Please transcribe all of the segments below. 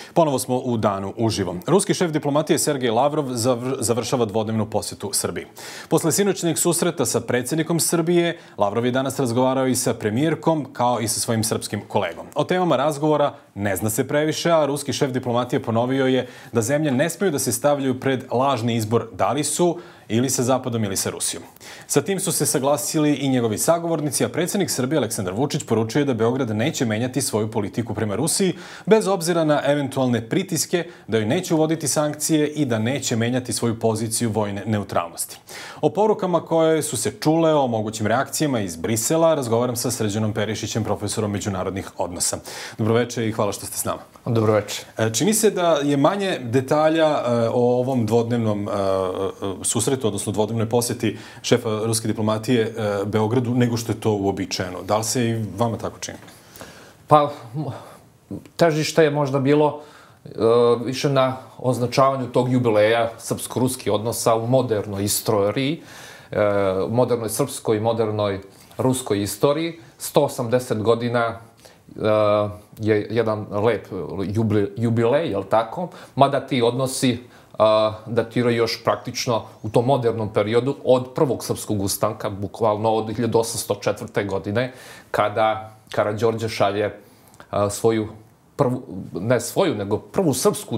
Ponovo smo u danu uživo. Ruski šef diplomatije Sergej Lavrov završava dvodnevnu posetu Srbiji. Posle sinoćnjeg susreta sa predsjednikom Srbije, Lavrov je danas razgovarao i sa premijerkom, kao i sa svojim srpskim kolegom. O temama razgovora ne zna se previše, a ruski šef diplomatije ponovio je da zemlje ne smeju da se stavljaju pred lažni izbor da li su ili sa Zapadom ili sa Rusijom. Sa tim su se saglasili i njegovi sagovornici, a predsjednik Srbije Aleksandar Vučić poručuje da Beograd neće menjati svoju politiku prema Rusiji, bez obzira na eventualne pritiske, da joj neće uvoditi sankcije i da neće menjati svoju poziciju vojne neutralnosti. O porukama koje su se čule, o mogućim reakcijama iz Brisela, razgovaram sa Srđanom Perišićem, profesorom međunarodnih odnosa. Dobroveče i hvala što ste s nama. Dobroveče. Čini se da je manje detalja o ovom dvodnevnom susretu, odnosno dvodnevnoj posjeti šefa ruske diplomatije Beogradu, nego što je to uobičajeno. Da li se i vama tako čini? Pa, težište je možda bilo više na označavanju tog jubileja srpsko-ruskih odnosa u modernoj istoriji, modernoj srpskoj i modernoj ruskoj istoriji. 180 godina je jedan lep jubilej, jel tako? Mada ti odnosi datiraju još praktično u tom modernom periodu od prvog srpskog ustanka, bukvalno od 1804. godine, kada Karađorđe šalje svoju prvu srpsku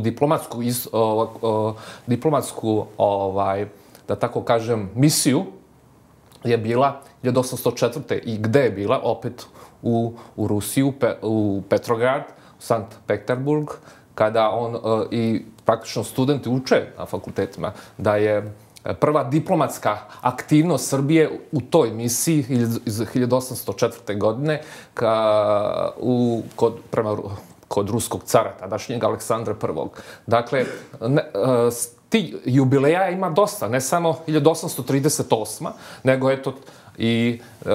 diplomatsku, da tako kažem, misiju je bila 1804. I gde je bila? Opet u Rusiji, u Petrograd, u Sankt Peterburg, kada on i praktično studenti uče na fakultetima da je prva diplomatska aktivnost Srbije u toj misiji iz 1804. godine kod ruskog cara, tadašnjeg Aleksandra I. Dakle, ti jubileja ima dosta, ne samo 1838. nego eto i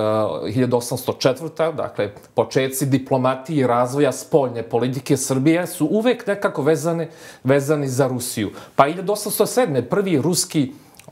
1804. Dakle, početci diplomatije i razvoja spoljne politike Srbije su uvek nekako vezani za Rusiju. Pa 1807. prvi ruski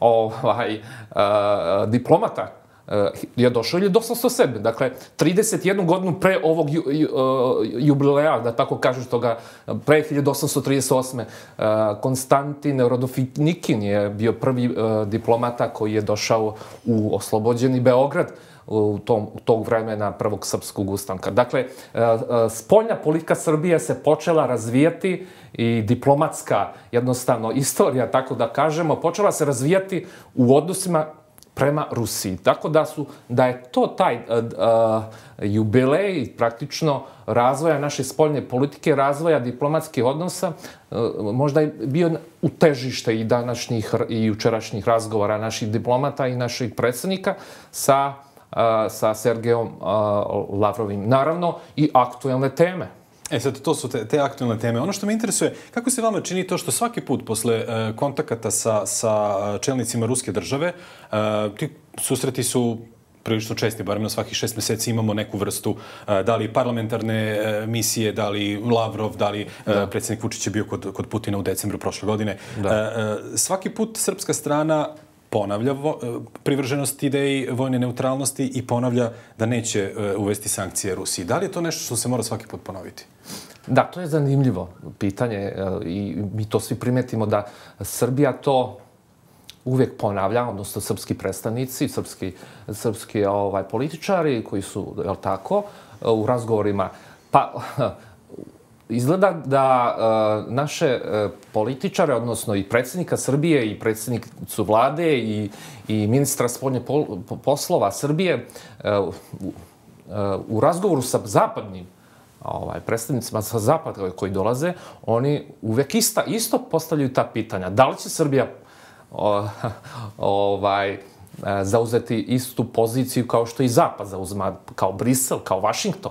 diplomata je došao 1807. Dakle, 31 godinu pre ovog jubileja, da tako kažeš toga, pre 1838. Konstantin Rodofinikin je bio prvi diplomata koji je došao u oslobođeni Beograd u tog vremena prvog srpskog ustanka. Dakle, spoljna politika Srbije se počela razvijati i diplomatska, jednostavno, istorija, tako da kažemo, počela se razvijati u odnosima prema Rusiji. Tako da je to taj jubilej praktično razvoja naše spoljne politike, razvoja diplomatskih odnosa, možda je bio u težište i današnjih i jučerašnjih razgovora naših diplomata i naših predsjednika sa Sergejom Lavrovim. Naravno i aktuelne teme. Sad, to su te aktualne teme. Ono što me interesuje, kako se vama čini to što svaki put posle kontakata sa čelnicima ruske države, ti susreti su prilično česti, barem na svakih 6 meseci imamo neku vrstu, da li parlamentarne misije, da li Lavrov, da li predsjednik Vučić je bio kod Putina u decembru prošle godine. Svaki put srpska strana ponavlja privrženost ideji vojne neutralnosti i ponavlja da neće uvesti sankcije Rusiji. Da li je to nešto što se mora svaki put ponoviti? Da, to je zanimljivo pitanje i mi to svi primetimo da Srbija to uvijek ponavlja, odnosno srpski predstavnici, srpski političari koji su, jel tako, u razgovorima. Pa, izgleda da naše političare, odnosno i predsjednika Srbije i predsjednicu vlade i ministra spoljnih poslova Srbije u razgovoru sa zapadnim predstavnicima sa zapada koji dolaze, oni uvek isto postavljaju ta pitanja. Da li će Srbija zauzeti istu poziciju kao što i Zapad zauzima, kao Brisel, kao Vašington?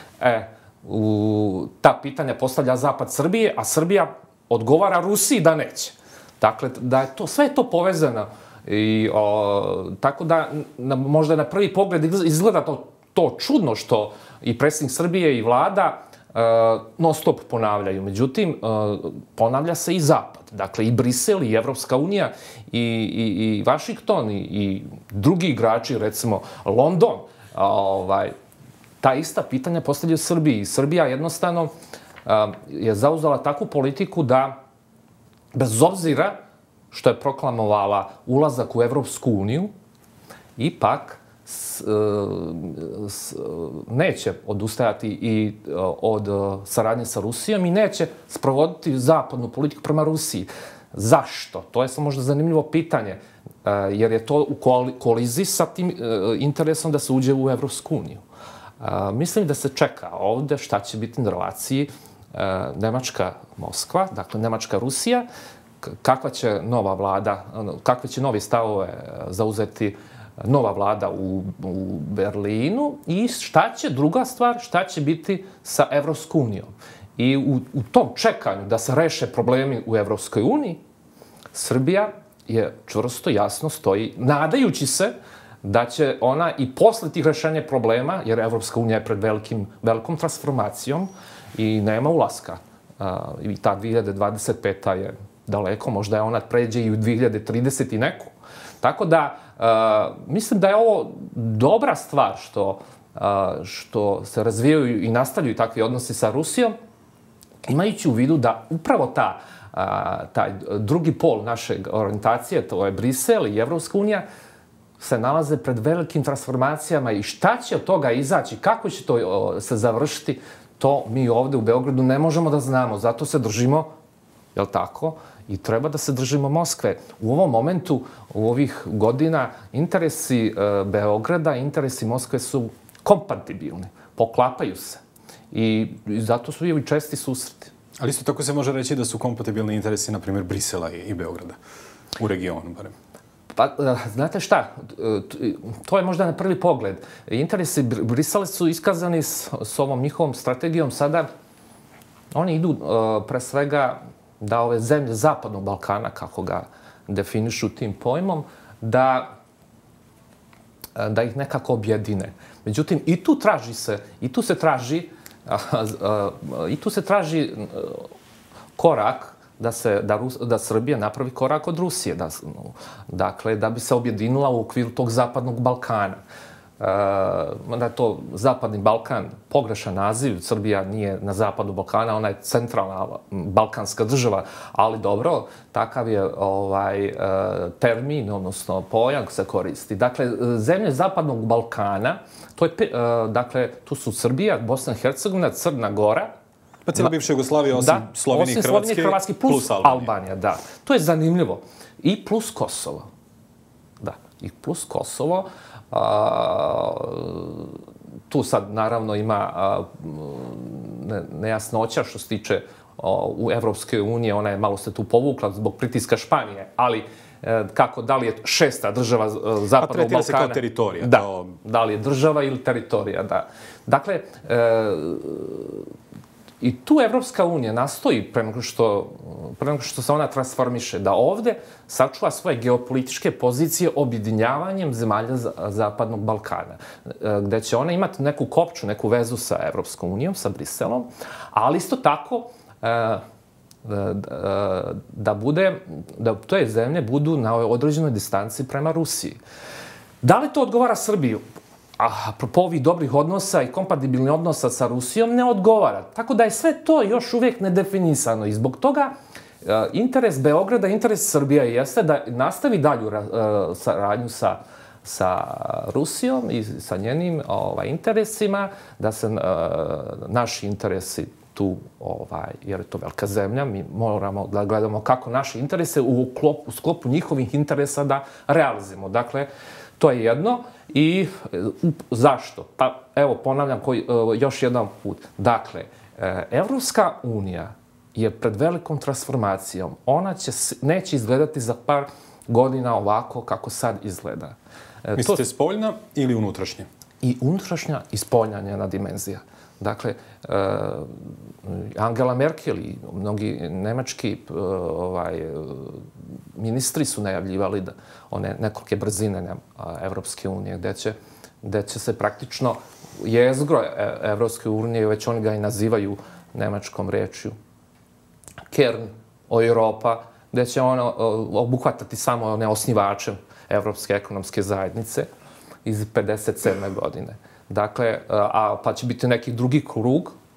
Ta pitanja postavlja Zapad Srbije, a Srbija odgovara Rusiji da neće. Dakle, sve je to povezano. Tako da možda na prvi pogled izgleda to čudno što i predsjednik Srbije i vlada non stop ponavljaju. Međutim, ponavlja se i Zapad. Dakle, i Brisel, i Evropska unija, i Vašington, i drugi igrači, recimo London, ta ista pitanja postavljaju Srbiji. Srbija jednostavno je zauzela takvu politiku da, bez obzira što je proklamovala ulazak u Evropsku uniju, ipak neće odustajati i od saradnje sa Rusijom i neće sprovoditi zapadnu politiku prema Rusiji. Zašto? To je samo možda zanimljivo pitanje, jer je to u koliziji sa tim interesom da se uđe u Evropsku uniju. Mislim da se čeka ovde šta će biti na relaciji Nemačka-Moskva, dakle Nemačka-Rusija, kakva će nova vlada, kakve će nove stavove zauzeti nova vlada u Berlinu i druga stvar, šta će biti sa Evropskom unijom. I u tom čekanju da se reše problemi u Evropskoj uniji, Srbija je čvrsto, jasno stoji, nadajući se da će ona i posle tih rešenja problema, jer Evropska unija je pred velikom transformacijom i nema ulaska. I ta 2025. je daleko, možda je ona pređe i u 2030 i neku. Tako da, mislim da je ovo dobra stvar što se razvijaju i nastavljaju takvi odnosi sa Rusijom, imajući u vidu da upravo taj drugi pol naše orijentacije, to je Brisel i Evropska unija, se nalaze pred velikim transformacijama i šta će od toga izaći, kako će to se završiti, to mi ovde u Beogradu ne možemo da znamo. Zato se držimo, jel tako, i treba da se držimo Moskve. U ovom momentu, u ovih godina, interesi Beograda, interesi Moskve su kompatibilni, poklapaju se. I zato su i česti susreti. Ali isto tako se može reći da su kompatibilni interesi, na primjer, Brisela i Beograda, u regionu, barem. Pa, znate šta, to je možda na prvi pogled. Interesi Brisela su iskazani s ovom njihovom strategijom sada. Oni idu pre svega da ove zemlje Zapadnog Balkana, kako ga definišu tim pojmom, da ih nekako objedine. Međutim, i tu se traži korak da Srbija napravi korak od Rusije. Dakle, da bi se objedinila u okviru tog Zapadnog Balkana. Da je to Zapadni Balkan pogrešan naziv, Srbija nije na Zapadu Balkana, ona je centralna balkanska država, ali dobro, takav je termin, odnosno pojam se koristi. Dakle, zemlje Zapadnog Balkana, dakle, tu su Srbija, Bosna i Hercegovina, Crna Gora, pa cijela bivša Jugoslavija, osim Slovenije i Hrvatske, plus Albanija. Da. To je zanimljivo. I plus Kosovo. Da, i plus Kosovo. Tu sad, naravno, ima nejasnoća što se tiče u Evropske unije. Ona je malo se tu povukla zbog pritiska Španije, ali da li je šesta država Zapadnog Balkana? Pa tretira se kao teritorija. Da li je država ili teritorija, da. Dakle, i tu Evropska unija nastoji, pre nego što se ona transformiše, da ovde sačuva svoje geopolitičke pozicije objedinjavanjem zemalja Zapadnog Balkana, gde će ona imati neku kopču, neku vezu sa Evropskom unijom, sa Briselom, ali isto tako da te zemlje budu na određenoj distanci prema Rusiji. Da li to odgovara Srbiju? Apropo ovih dobrih odnosa i kompatibilnih odnosa sa Rusijom, ne odgovara. Tako da je sve to još uvijek nedefinisano i zbog toga interes Beograda, interes Srbije jeste da nastavi dalju saradnju sa Rusijom i sa njenim interesima, da se naši interesi tu, jer je to velika zemlja, mi moramo da gledamo kako naše interese u sklopu njihovih interesa da realizujemo. Dakle, to je jedno. I zašto? Pa evo, ponavljam još jedan put. Dakle, Evropska unija je pred velikom transformacijom. Ona neće izgledati za par godina ovako kako sad izgleda. Mislite spoljna ili unutrašnja? I unutrašnja i spoljna njena dimenzija. Dakle, Angela Merkel i mnogi nemački ministri su najavljivali da one nekolike brzine Evropske unije, gde će se praktično jezgro Evropske unije, već oni ga i nazivaju nemačkom rečju, Kern Europa, gde će ona obuhvatati samo one osnivače Evropske ekonomske zajednice iz 1957. godine. Dakle, pa će biti neki drugi krug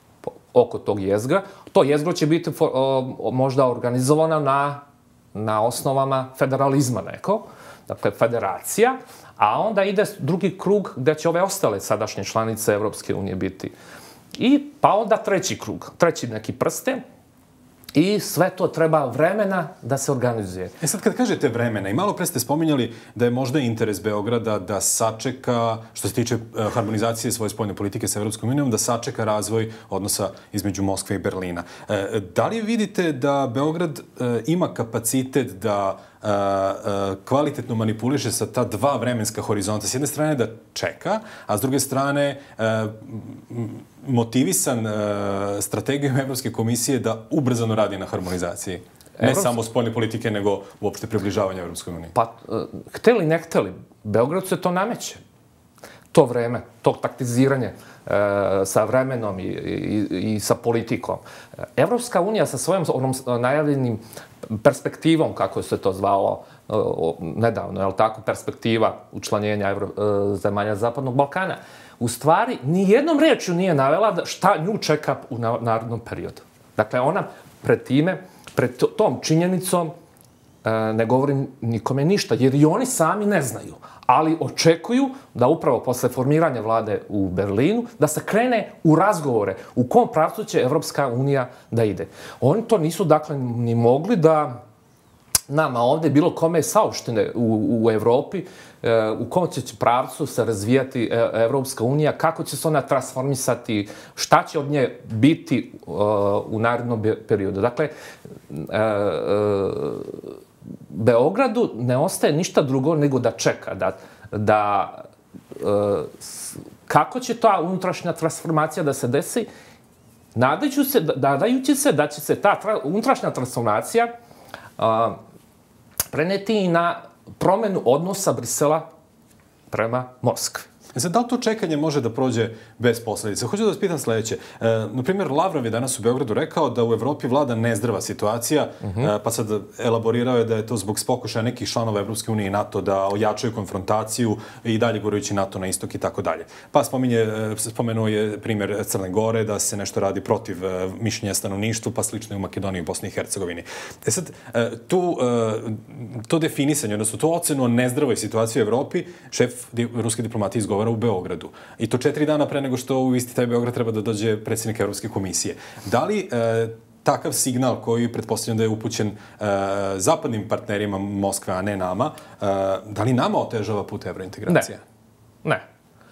oko tog jezgra. To jezgro će biti možda organizovano na osnovama federalizma neko, dakle federacija, a onda ide drugi krug gde će ove ostale sadašnje članice Evropske unije biti. I pa onda treći krug, treći neki prsten, i sve to treba vremena da se organizuje. Sad kad kažete vremena, i malo pre ste spominjali da je možda interes Beograda da sačeka, što se tiče harmonizacije svoje spoljne politike sa Evropskom unijom, da sačeka razvoj odnosa između Moskve i Berlina. Da li vidite da Beograd ima kapacitet da kvalitetno manipuliše sa ta dva vremenska horizonta? S jedne strane da čeka, a s druge strane motivisan strategijom Evropske komisije da ubrzano radi na harmonizaciji. Ne samo spoljne politike, nego uopšte približavanja Evropskoj uniji. Pa, hteli ne hteli, Beograd se to nameće. To vreme, to taktiziranje sa vremenom i sa politikom. Evropska unija sa svojom onom najavljenim perspektivom, kako se to zvalo nedavno, je li tako, perspektiva učlanjenja zemalja Zapadnog Balkana, u stvari nijednom rečju nije navela šta nju čeka u narednom periodu. Dakle, ona pred time, pred tom činjenicom ne govorim nikome ništa, jer i oni sami ne znaju. Ali očekuju da upravo posle formiranja vlade u Berlinu, da se krene u razgovore u kom pravcu će Evropska unija da ide. Oni to nisu, dakle, ni mogli da nama ovde bilo kome saopštine u Evropi u kom će pravcu se razvijati Evropska unija, kako će se ona transformisati, šta će od nje biti u narednom periodu. Dakle, Beogradu ne ostaje ništa drugo nego da čeka, kako će ta unutrašnja transformacija da se desi, nadajući se da će se ta unutrašnja transformacija preneti i na promenu odnosa Brisela prema Moskvi. Sad, da li to čekanje može da prođe bez posledica? Hoću da vas pitam sledeće. Naprimjer, Lavrov je danas u Beogradu rekao da u Evropi vlada nezdrava situacija, pa sad elaborirao je da je to zbog pokušaja nekih članova Evropske unije i NATO da ojačaju konfrontaciju i dalje gurajući NATO na istok i tako dalje. Pa spomenuo je primjer Crne Gore, da se nešto radi protiv mišljenja stanovništva, pa slično i u Makedoniji i Bosni i Hercegovini. Sad, to definisanje, odnosno to ocenu o nezdravoj situaciji u Evropi, šef ruske diplomatije izgovara u Beogradu. I to 4 dana pre nego što u isti taj Beograd treba da dođe predsjednik Evropske komisije. Da li takav signal koji pretpostavljam da je upućen zapadnim partnerima Moskve, a ne nama, da li nama otežava put evrointegracija? Ne.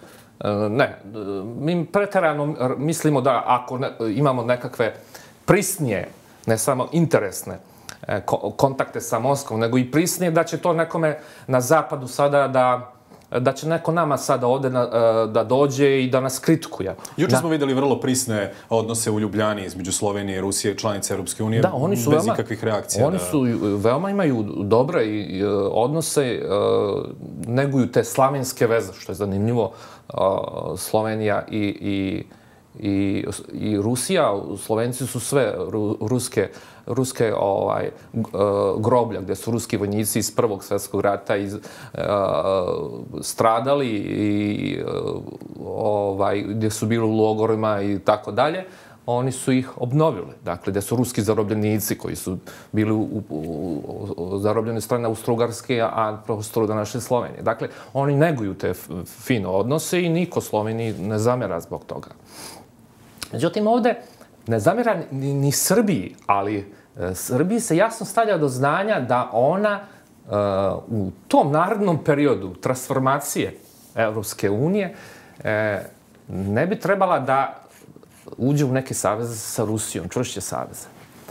Mi preterano mislimo da ako imamo nekakve prisnije, ne samo interesne kontakte sa Moskvom, nego i prisnije da će to nekome na zapadu sada da će neko nama sada ovde da dođe i da nas kritikuje. Juče smo videli vrlo prisne odnose u Ljubljani između Slovenije i Rusije, članice Evropske unije, bez ikakvih reakcija. Oni su veoma imaju dobre odnose, neguju te slavenske veze, što je zanimljivo. Slovenija i Rusija, Slovenci su sve ruske groblja, gde su ruski vojnici iz Prvog svjetskog rata stradali i gde su bili u logorima i tako dalje, oni su ih obnovili. Dakle, gde su ruski zarobljenici koji su bili u zarobljene strane Austro-Ugarske, a prostoru današnje Slovenije. Dakle, oni neguju te fine odnose i niko Sloveniji ne zamera zbog toga. Međutim, ovde ne zamera ni Srbiji, ali Srbiji se jasno stavlja do znanja da ona u tom narednom periodu transformacije Evropske unije ne bi trebala da uđe u neke saveze sa Rusijom, čvršće saveze.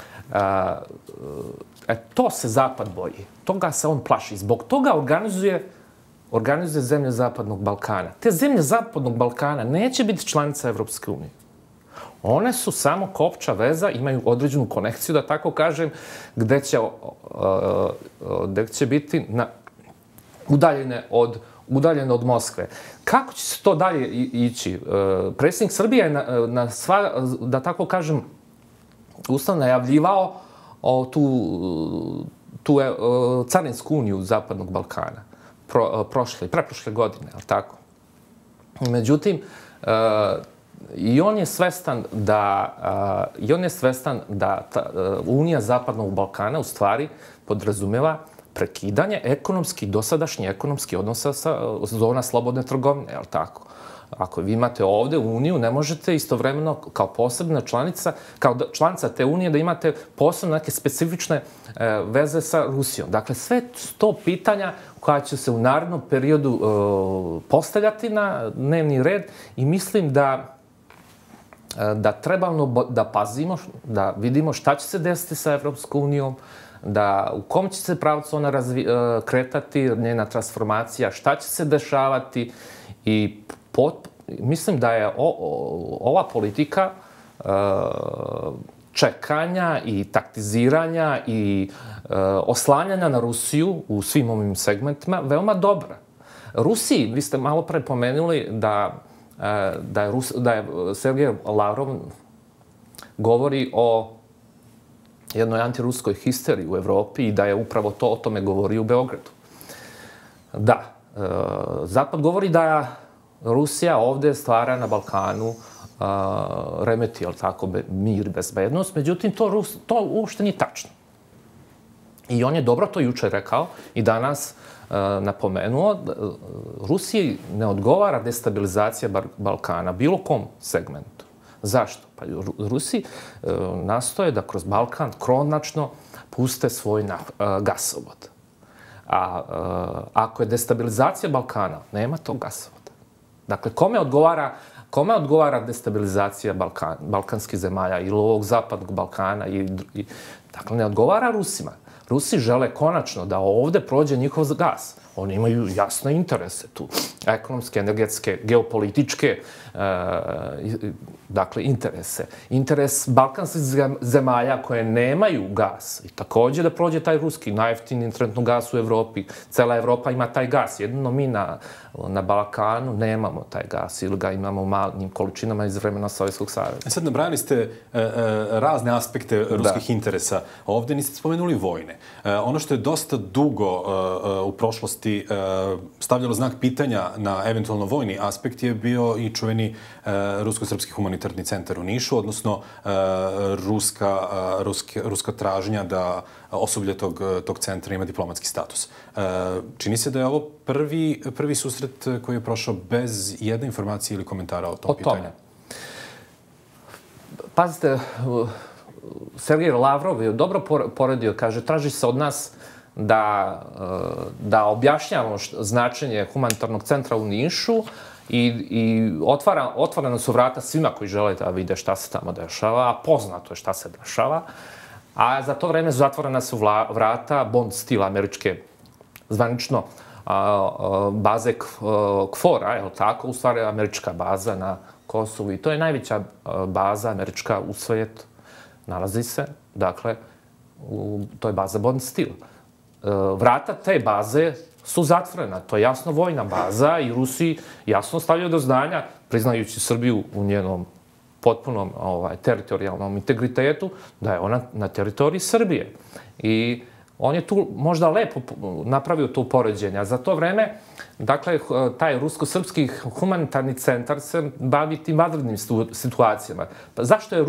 To se Zapad boji. Toga se on plaši. Zbog toga organizuje zemlje Zapadnog Balkana. Te zemlje Zapadnog Balkana neće biti članica Evropske unije. One su samo kopča veza, imaju određenu konekciju, da tako kažem, gde će biti udaljene od Moskve. Kako će se to dalje ići? Predsjednik Srbije je da tako kažem, ustavno najavljivao tu carinsku uniju Zapadnog Balkana. Preprošle godine, ali tako? Međutim, I on je svestan da Unija Zapadnog Balkana u stvari podrazumeva prekidanje dosadašnjih ekonomskih odnosa sa zona slobodne trgovine, je li tako? Ako vi imate ovde Uniju, ne možete istovremeno kao posebna članica, kao članica te Unije da imate posebno neke specifične veze sa Rusijom. Dakle, sve to pitanja koja će se u narednom periodu postavljati na dnevni red i mislim da trebamo da pazimo, da vidimo šta će se desiti sa Evropskom unijom, u kom će se pravcu ona kretati, njena transformacija, šta će se dešavati i mislim da je ova politika čekanja i taktiziranja i oslanjanja na Rusiju u svim ovim segmentima veoma dobra. Rusiji, vi ste malo pre pomenuli da je Sergej Lavrov govori o jednoj antiruskoj histeriji u Evropi i da je upravo o tome govori u Beogradu. Da, Zapad govori da Rusija ovde stvara na Balkanu remeti, jel tako, mir i bezbednost, međutim, to uopšte nije tačno. I on je dobro to juče rekao i danas napomenuo, Rusiji ne odgovara destabilizacija Balkana, bilo kom segmentu. Zašto? Pa Rusi nastoje da kroz Balkan kronačno puste svoj gasovod. A ako je destabilizacija Balkana, nema tog gasovoda. Dakle, kome odgovara destabilizacija balkanskih zemalja ili ovog zapadnog Balkana? Dakle, ne odgovara Rusima. Rusi žele konačno da ovde prođe njihov gas. Oni imaju jasne interese tu. Ekonomske, energetske, geopolitičke, dakle, interese. Interes balkanskih zemalja koje nemaju gas i takođe da prođe taj ruski, najjeftiniji trenutno gas u Evropi. Cela Evropa ima taj gas. Jedino mi na Balkanu nemamo taj gas ili ga imamo u malim količinama iz vremena Sovjetskog saveza. Sad nabrajali ste razne aspekte ruskih interesa. Ovde niste spomenuli vojne. Ono što je dosta dugo u prošlosti stavljalo znak pitanja na eventualno vojni aspekt je bio i čuveni Rusko-srpski humanitarni centar u Nišu, odnosno ruska tražnja da osoblje tog centra ima diplomatski status. Čini se da je ovo prvi susret koji je prošao bez jedne informacije ili komentara o tom pitanju. Pazite, Sergej Lavrov je dobro poredio, kaže, traži se od nas da objašnjavamo značenje humanitarnog centra u Nišu i otvorena su vrata svima koji žele da vide šta se tamo dešava, a poznato je šta se dešava. A za to vreme zatvorena su vrata Bond stila američke, zvanično baze KFOR-a, je li tako? U stvari američka baza na Kosovu i to je najveća baza američka u svijetu. Nalazi se, dakle, to je baza Bond stila. Vrata te baze su zatvorena. To je jasno vojna baza i Rusi jasno stavljaju do znanja, priznajući Srbiju u njenom potpunom teritorijalnom integritetu, da je ona na teritoriji Srbije. I on je tu možda lepo napravio to upoređenje. A za to vreme, dakle, taj rusko-srpski humanitarni centar se bavi tim vanrednim situacijama. Pa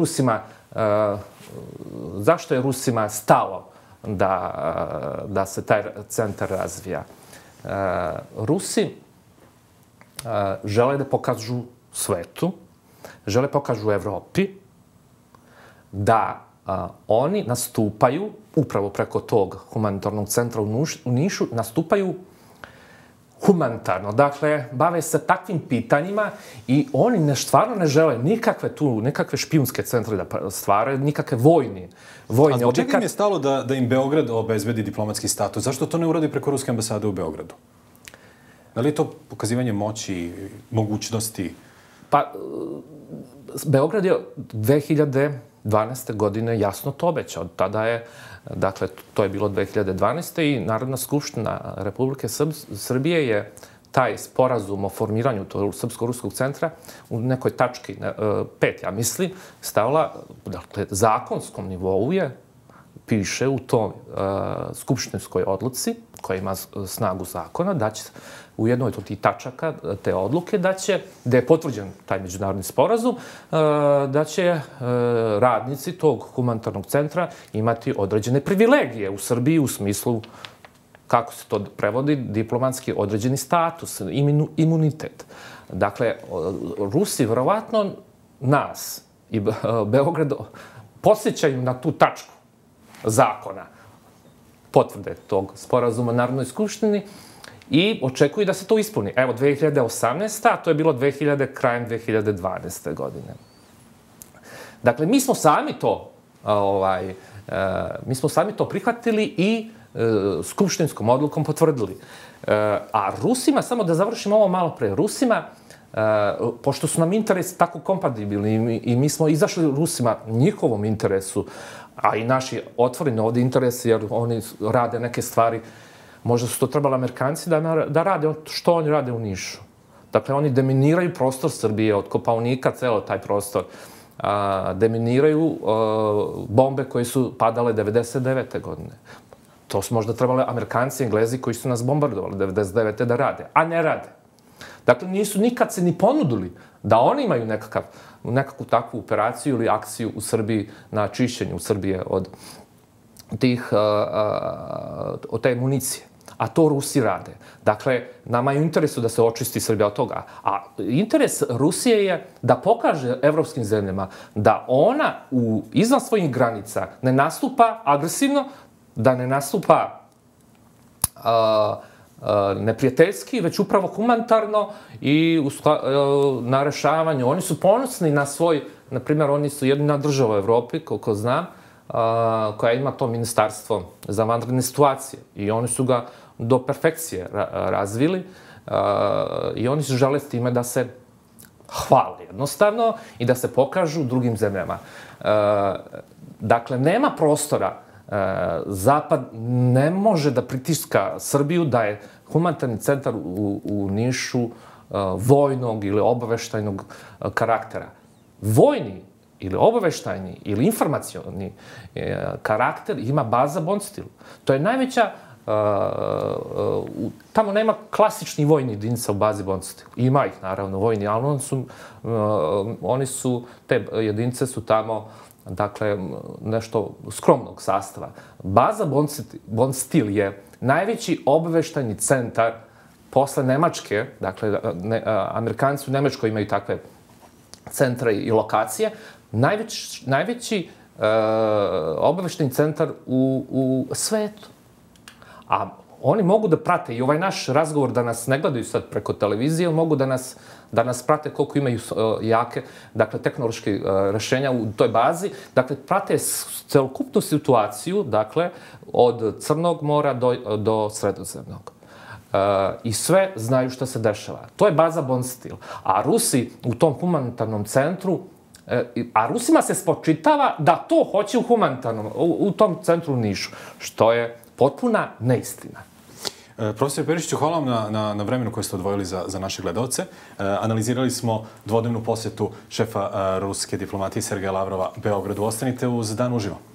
zašto je Rusima stalo da se taj centar razvija? Rusi žele da pokažu svetu, žele pokažu Evropi da oni nastupaju, upravo preko tog humanitarnog centra u Nišu, nastupaju humanitarno. Dakle, bave se takvim pitanjima i oni stvarno ne žele nikakve špijunske centre da stvaraju, nikakve vojne objekat. A zbog čega im je stalo da im Beograd obezbedi diplomatski status? Zašto to ne uradi preko Ruske ambasade u Beogradu? Da li je to pokazivanje moći, mogućnosti? Pa, Beograd je 2012. godine jasno to obećao. Tada je, dakle, to je bilo 2012. i Narodna skupština Republike Srbije je taj sporazum o formiranju tog Srpsko-ruskog centra u nekoj tački 5, ja mislim, stavila, dakle, zakonskom nivou je piše u toj skupštinskoj odluci, koja ima snagu zakona, da će u jednoj od tih tačaka te odluke, da je potvrđen taj međunarodni sporazum, da će radnici tog humanitarnog centra imati određene privilegije u Srbiji u smislu, kako se to prevodi, diplomatski određeni status, imunitet. Dakle, Rusi verovatno nas i Beograd podsjećaju na tu tačku zakona, potvrde tog sporazuma u Narodnoj skupštini i očekuju da se to ispuni. Evo, 2018. a to je bilo krajem 2012. godine. Dakle, mi smo sami to prihvatili i skupštinskom odlukom potvrdili. A Rusima, samo da završimo ovo malo pre, Rusima, pošto su nam interesi tako kompatibilni i mi smo izašli Rusima njihovom interesu, a i naši otvoreni ovde interesi, jer oni rade neke stvari, možda su to trebali Amerikanci da rade što oni rade u Nišu. Dakle, oni deminiraju prostor Srbije, od Kopaonika, celo taj prostor. Deminiraju bombe koje su padale 99. godine. To su možda trebali Amerikanci i Englezi koji su nas bombardovali 99. da rade, a ne rade. Dakle, nisu nikad se ni ponudili da oni imaju nekakvu takvu operaciju ili akciju u Srbiji na čišćenju Srbije od te municije. A to Rusi rade. Dakle, nama je u interesu da se očisti Srbija od toga. A interes Rusije je da pokaže evropskim zemljama da ona izvan svojih granica ne nastupa agresivno, da ne nastupa neprijateljski, već upravo humanitarno i na rešavanju. Oni su ponosni na svoj, na primjer, oni su jedina država u Evropi, koliko znam, koja ima to ministarstvo za vanredne situacije. I oni su ga do perfekcije razvili i oni žele s time da se hvale jednostavno i da se pokažu drugim zemljama. Dakle, nema prostora. Zapad ne može da pritiska Srbiju da je humanitarni centar u Nišu vojnog ili obaveštajnog karaktera. Vojni ili obaveštajni ili informacioni karakter ima baza Bondstil. To je najveća, tamo nema klasičnih vojnih jedinica u bazi Bondstil. Ima ih naravno vojni, ali te jedinice su tamo, dakle, nešto skromnog sastava. Baza Bondstil je najveći obaveštajni centar posle Nemačke, dakle, Amerikanci u Nemačkoj imaju takve centre i lokacije, najveći obaveštajni centar u svetu. A oni mogu da prate i ovaj naš razgovor, da nas ne gledaju sad preko televizije, mogu da nas prate koliko imaju jake, dakle, tehnološke rešenja u toj bazi. Dakle, prate celokupnu situaciju, dakle, od Crnog mora do Sredozemnog. I sve znaju šta se dešava. To je baza Bondstil. A Rusi u tom humanitarnom centru, a Rusima se spočitava da to hoće u tom centru u Nišu, što je potpuna neistina. Profesor Perišiću, hvala vam na vremenu koje ste odvojili za naše gledalce. Analizirali smo dvodnevnu posetu šefa ruske diplomatije Sergeja Lavrova Beogradu. Ostanite uz Dan uživo.